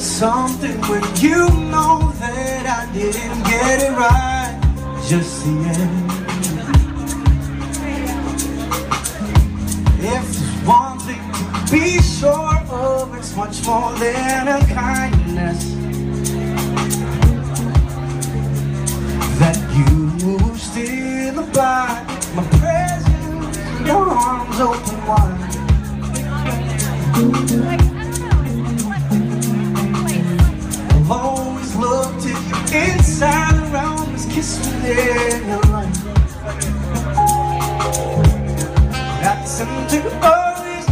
something when you know that I didn't get it right. Just the end. If there's one thing to be sure of, it's much more than a kindness that you still abide. My presence, your arms open wide. I've always looked at you inside around this kiss within your life. That's something always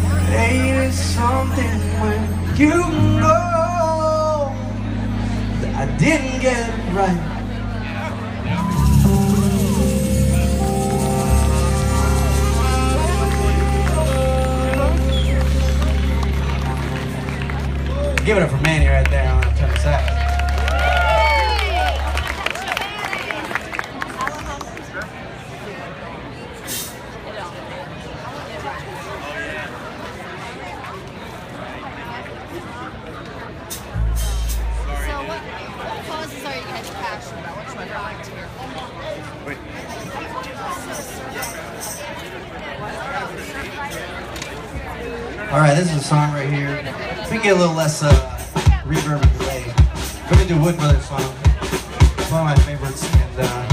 something when you know that I didn't get it right. Give it up for Manny right there on the tenor sax. Alright, this is a song right here. We can get a little less reverb and delay. We're gonna do Wood Brothers song. It's one of my favorites, and